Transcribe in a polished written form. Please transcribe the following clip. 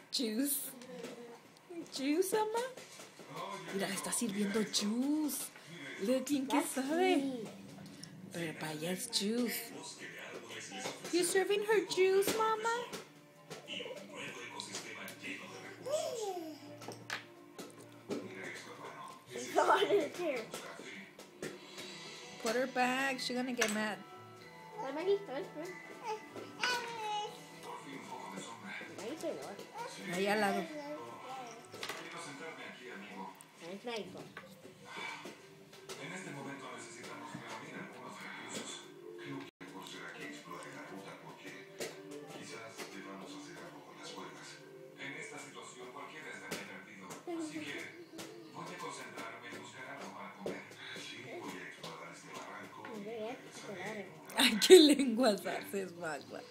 Juice. Juice, ama. Mira, está sirviendo juice. Look, ¿quién qué sabe? Pero para allá es juice. You serving her juice, mama? She's on her chair. Put her back. She's gonna get mad. Hi, Maggie. Come on. Maggie, say no. Ahí al lado. It's Maggie's fault. En este momento necesitamos reunir algunos recursos. Creo que por ser aquí explote la ruta porque quizás debamos hacer algo con las cuerdas. En esta situación cualquiera estaría perdido. Así que voy a concentrarme en buscar algo para comer. Sí, voy a explorar este barranco. Ay, qué lenguas haces, Magua.